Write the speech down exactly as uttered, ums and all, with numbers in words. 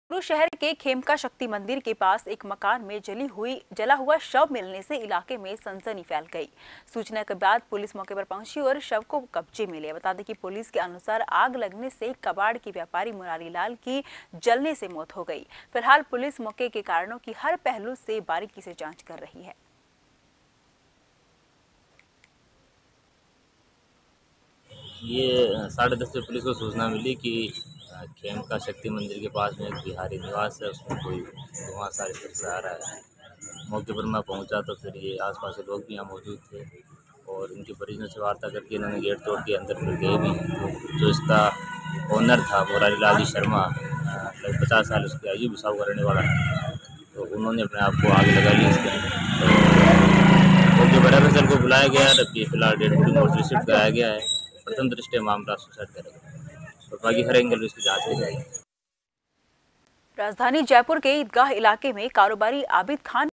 कुल्लू शहर के खेमका शक्ति मंदिर के पास एक मकान में जली हुई जला हुआ शव मिलने से इलाके में सनसनी फैल गई। सूचना के बाद पुलिस मौके पर पहुंची और शव को कब्जे में लिया। बता दें कि पुलिस के अनुसार आग लगने से कबाड़ के व्यापारी मुरारी लाल की जलने से मौत हो गई। फिलहाल पुलिस मौके के कारणों की हर पहलू से बारीकी से जाँच कर रही है। ये साढ़े दस बजे पुलिस को सूचना मिली कि खेमका शक्ति मंदिर के पास में एक बिहारी निवास है, उसमें कोई धुआं सा इस तरह से आ रहा है। मौके पर मैं पहुंचा तो फिर ये आसपास के लोग भी यहाँ मौजूद थे और इनके परिजनों से वार्ता करके इन्होंने गेट तोड़ के अंदर फिर गए भी। तो जो इसका ओनर था मुरारी लाल जी शर्मा, लगभग पचास साल उसकी आयु भी साहू करने वाला है, तो उन्होंने अपने आप को आग लगा ली इसके अंदर। तो जो बड़ा फैसल को बुलाया गया है, जबकि फिलहाल डेड बॉडी मोर्चरी शिफ्ट कराया गया है। प्रथम दृष्टया मामला सुसाइड करेगा और बाकी हर एंगल इसकी जांच की जाएगी। राजधानी जयपुर के ईदगाह इलाके में कारोबारी आबिद खान